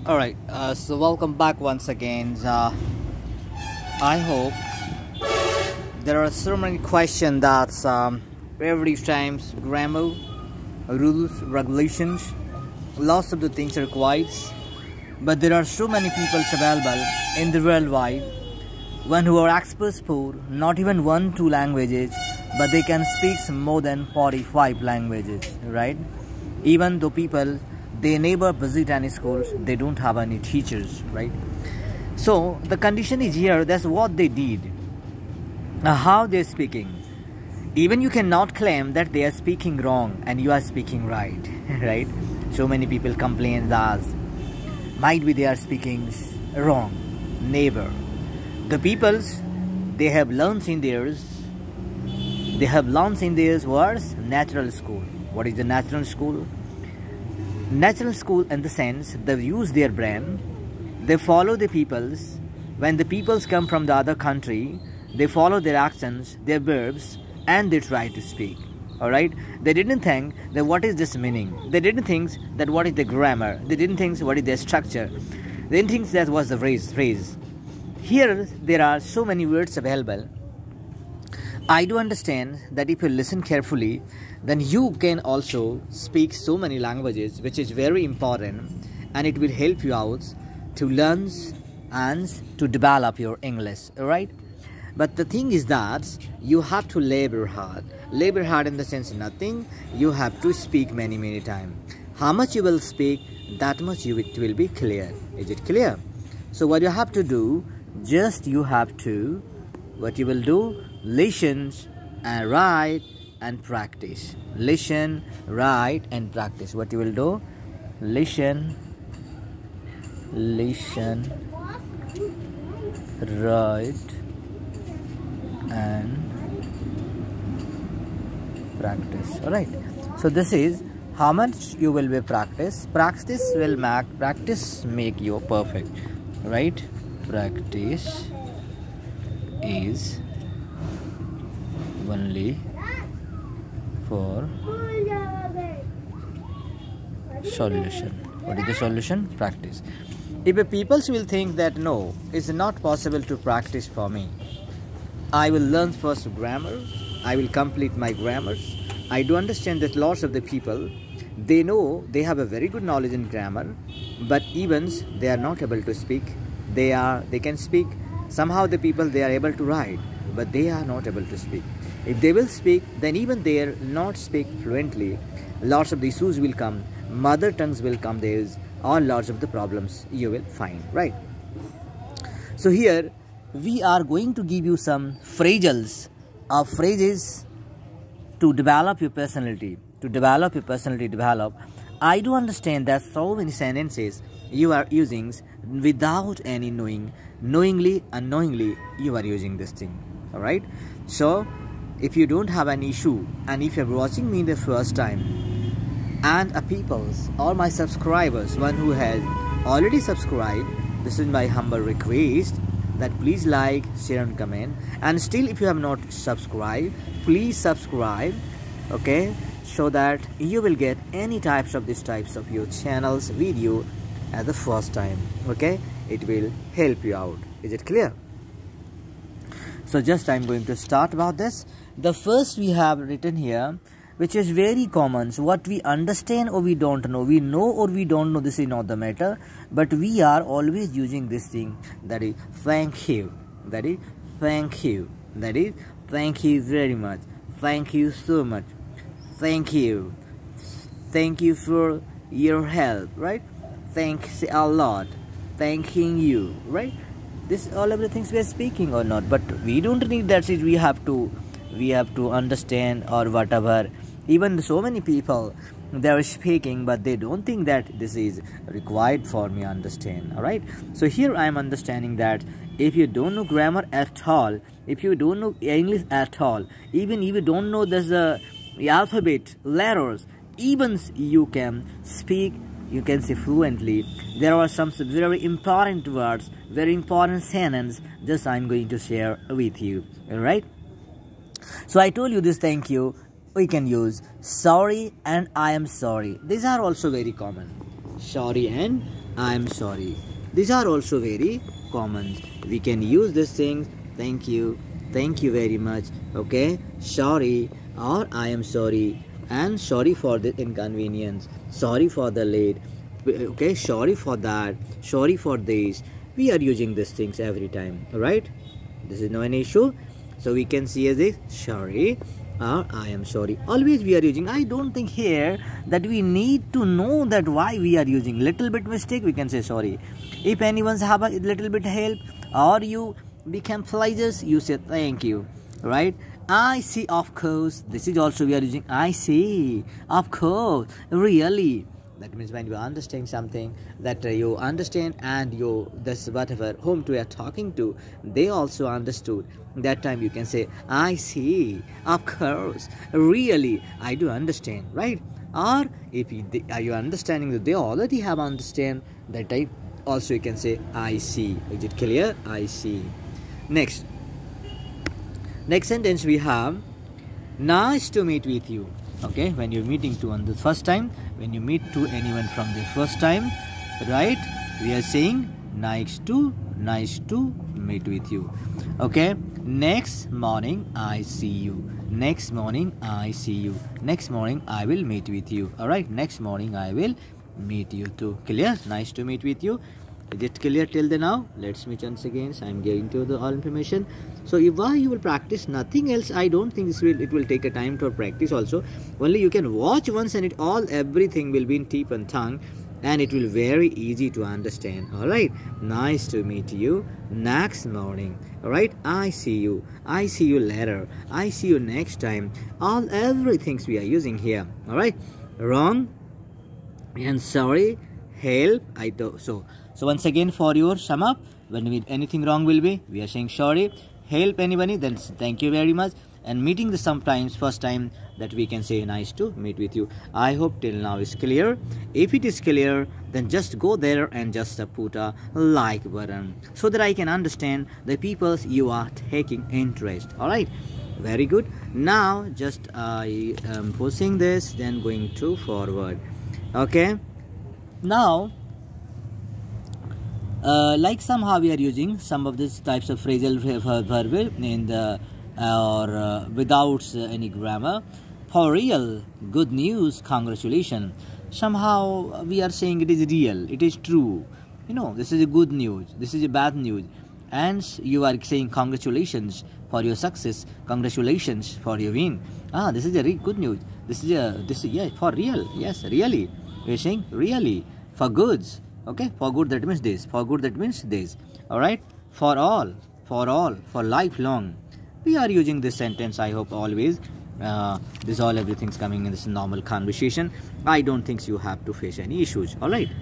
Alright, so welcome back once again. I hope there are so many questions that every times grammar, rules, regulations, lots of the things are required. But there are so many people available in the worldwide, one who are experts for not even 1-2 languages, but they can speak more than 45 languages, right? Even though people, they never visit any schools, they don't have any teachers, right? So the condition is here, that's what they did. How they're speaking. Even you cannot claim that they are speaking wrong and you are speaking right, right? So many people complain that might be they are speaking wrong. Never. The peoples, they have learned in theirs, words, natural school. What is the natural school? Natural school in the sense they use their brain, they follow the peoples. When the peoples come from the other country, they follow their accents, their verbs, and they try to speak. Alright? They didn't think that what is this meaning. They didn't think that what is the grammar. They didn't think what is the structure. They didn't think that was the phrase. Here there are so many words available. I do understand that if you listen carefully, then you can also speak so many languages, which is very important, and it will help you out to learn and to develop your English, alright? But the thing is that you have to labor hard. Labor hard in the sense nothing, you have to speak many times. How much you will speak, that much it will be clear. Is it clear? So what you have to do, just you have to, what you will do, listen and write and practice. Listen, write and practice. What you will do? Listen, write and practice. Alright. So this is how much you will be practice. Practice make you perfect. Right? Practice is only for solution. What is the solution? Practice. If the people will think that no, it's not possible to practice for me, I will learn first grammar, I will complete my grammars. I do understand that lots of the people, they know they have a very good knowledge in grammar, but even they are not able to speak. They can speak. Somehow the people, they are able to write, but they are not able to speak. If they will speak, then even they are not speak fluently, lots of the issues will come, mother tongues will come, there is all lots of the problems you will find, right? So here we are going to give you some phrases to develop your personality. I do understand that so many sentences you are using without any knowing. Knowingly, unknowingly, you are using this thing. Alright? So, if you don't have an issue, and if you're watching me the first time, and peoples, all my subscribers, one who has already subscribed, this is my humble request that please like, share and comment. And still if you have not subscribed, please subscribe, okay, so that you will get any types of your channel's video at the first time, okay? It will help you out. Is it clear? So just I'm going to start about this. The first we have written here, which is very common. So what we understand or we don't know. We know or we don't know, this is not the matter. But we are always using this thing. That is thank you. That is thank you. That is thank you very much. Thank you so much. Thank you. Thank you for your help, right? Thanks a lot. Thanking you, right? This all of the things we are speaking or not, but we don't need that. We have to understand or whatever. Even so many people, they are speaking, but they don't think that this is required for me to understand. All right. So here I am understanding that if you don't know grammar at all, if you don't know English at all, even if you don't know the alphabet, letters, even you can speak. You can say fluently. There are some very important words, very important sentences, just I'm going to share with you. Alright? So I told you this thank you. We can use sorry and I am sorry. These are also very common. Sorry and I am sorry. These are also very common. We can use these things. Thank you very much. Okay, sorry, or I am sorry, and sorry for the inconvenience, sorry for the late. Okay, sorry for that, sorry for this. We are using these things every time, right? This is no an issue. So we can see as this sorry or I am sorry. Always we are using. I don't think here that we need to know that why we are using. Little bit mistake, we can say sorry. If anyone's have a little bit help or you become pleasures, you say thank you, right? I see, of course. This is also we are using. I see, of course, really. That means when you understand something that you understand, and you, this whatever whom you are talking to, they also understood. That time you can say I see, of course, really, I do understand, right? Or if you, are you understanding that they already have understand, that time also you can say I see. Is it clear? I see. Next sentence we have, nice to meet with you. Okay, when you're meeting to on the first time, when you meet to anyone from the first time, right, we are saying nice to meet with you. Okay, next morning I see you, next morning I see you, next morning I will meet with you. All right, next morning I will meet you too. Clear? Nice to meet with you. Is it clear till the now? Let's meet once again. So I'm giving to the all information. So if you will practice nothing else, I don't think it will take a time to practice also. Only you can watch once and everything will be in tip and tongue, and it will very easy to understand. All right, nice to meet you, next morning. All right, I see you later, I see you next time. Everything we are using here. All right, wrong and sorry, help, I do. So once again, for your sum up, when anything wrong will be, we are saying sorry, help anybody, then thank you very much, and meeting the sometimes first time, that we can say nice to meet with you. I hope till now is clear. If it is clear, then just go there and just put a like button, so that I can understand the people you are taking interest. All right, very good. Now just I am posting this, then going to forward. Okay, now like somehow we are using some of these types of phrasal verb in the without any grammar. For real, good news, congratulations. Somehow we are saying it is real, it is true. You know, this is a good news, this is a bad news, and you are saying congratulations for your success, congratulations for your win. This is a good news. This is yeah, for real. Yes, really. We are saying really. For goods. Okay, for good that means this, for good that means this. All right, for all, for lifelong. We are using this sentence, I hope always. This all everything's coming in this normal conversation. I don't think you have to face any issues. All right.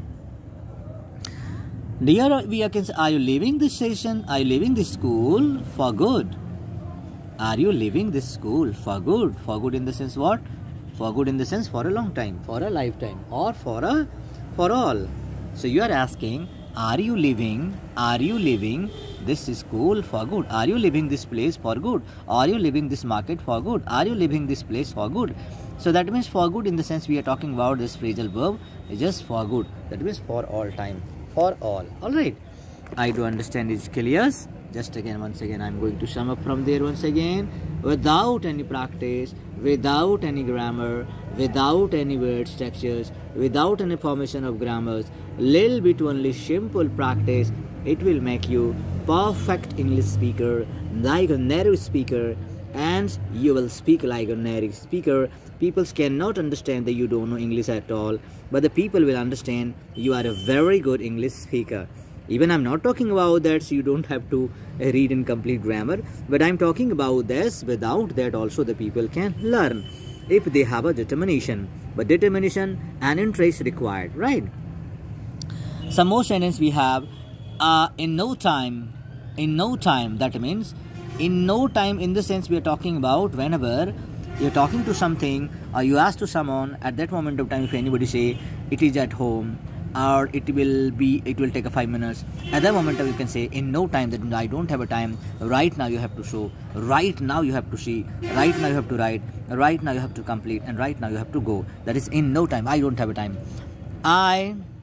Dear, we can say, are you leaving this station? Are you leaving this school for good? Are you leaving this school for good? For good in the sense what? For good in the sense for a long time, for a lifetime, or for all. So you are asking, are you leaving this school for good? Are you leaving this place for good? Are you leaving this market for good? Are you leaving this place for good? So that means for good in the sense we are talking about this phrasal verb is just for good. That means for all time, for all. All right. I do understand it's clear. Just again, once again, I'm going to sum up from there once again. Without any practice, without any grammar, without any word structures, without any formation of grammars, little bit only simple practice, it will make you perfect English speaker, like a native speaker, and you will speak like a native speaker. People cannot understand that you don't know English at all, but the people will understand you are a very good English speaker. Even I'm not talking about that, so you don't have to read in complete grammar, but I'm talking about this. Without that also the people can learn if they have a determination, but determination and interest required, right? Some more sentence we have, in no time, that means in no time, in the sense we are talking about whenever you're talking to something or you ask to someone, at that moment of time, if anybody say it is at home, or it will take 5 minutes, at that moment you can say in no time, that I don't have a time, right now you have to show, right now you have to see, right now you have to write, right now you have to complete, and right now you have to go. That is in no time, I don't have a time. I